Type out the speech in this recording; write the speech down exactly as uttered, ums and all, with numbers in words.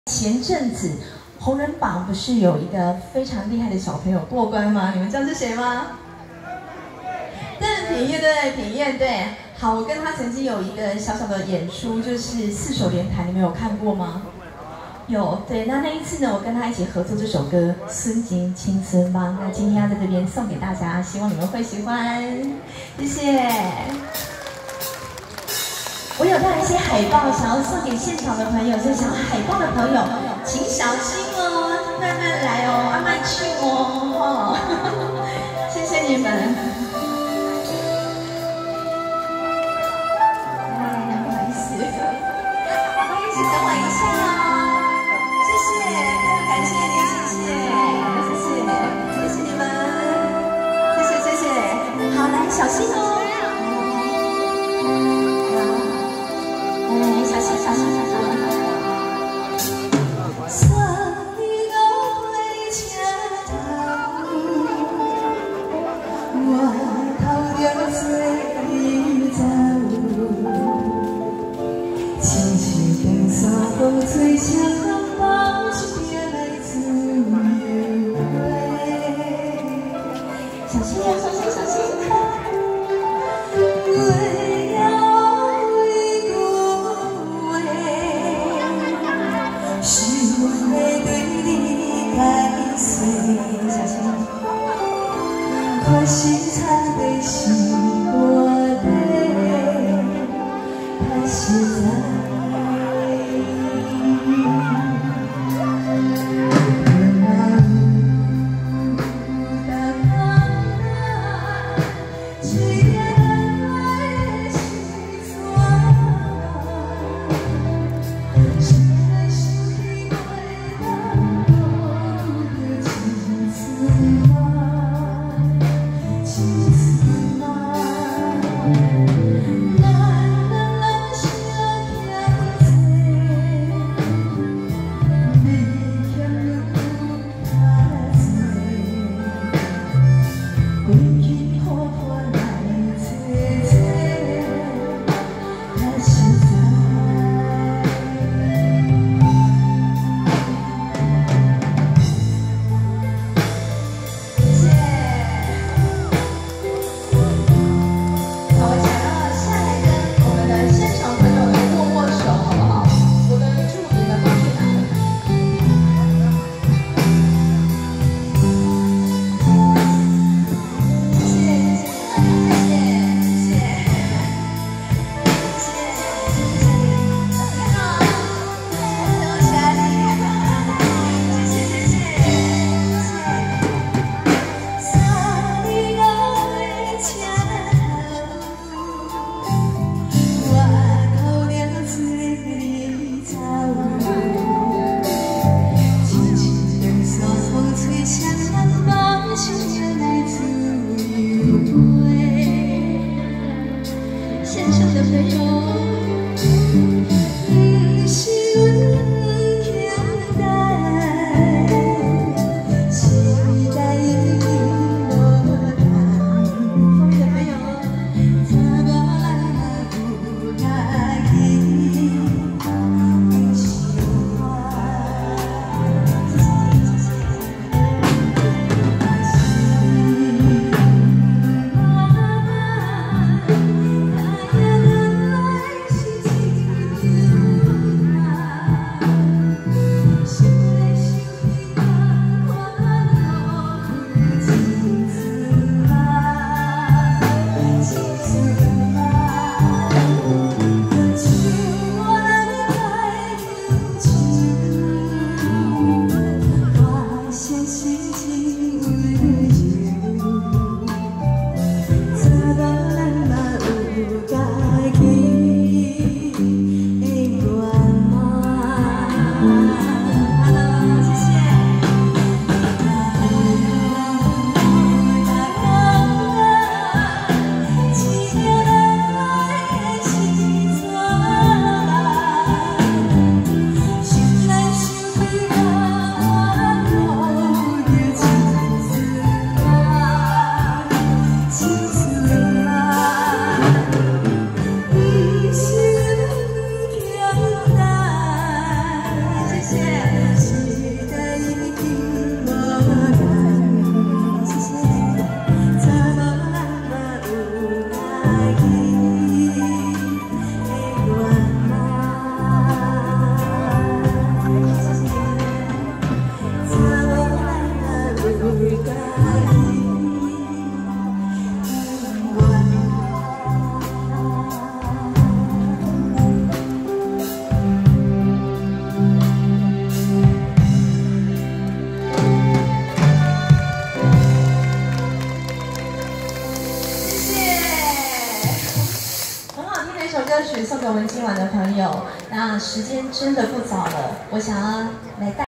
前阵子红人榜不是有一个非常厉害的小朋友过关吗？你们知道是谁吗？邓品燕，对，品燕，对。好，我跟他曾经有一个小小的演出，就是四手联弹，你们有看过吗？有，对。那那一次呢，我跟他一起合作这首歌《孙景青孙帮》，那今天要在这边送给大家，希望你们会喜欢，谢谢。 我有带一些海报，想要送给现场的朋友，所以想要海报的朋友，请小心哦，慢慢来哦，慢慢去哦，谢谢你们。哎，不好意思，不好意思，等我一下哦，谢谢，感谢你，谢谢，谢谢，谢谢你们，谢谢谢谢，好，来，小心哦。 小心，小心，小心！山路火车头，我头着做你走，亲像长山风吹车人放一边来自由飞。小心呀，小心，小心！可惜他的是我的，太实在。情丝歌曲送给我们今晚的朋友。那时间真的不早了，我想要来带。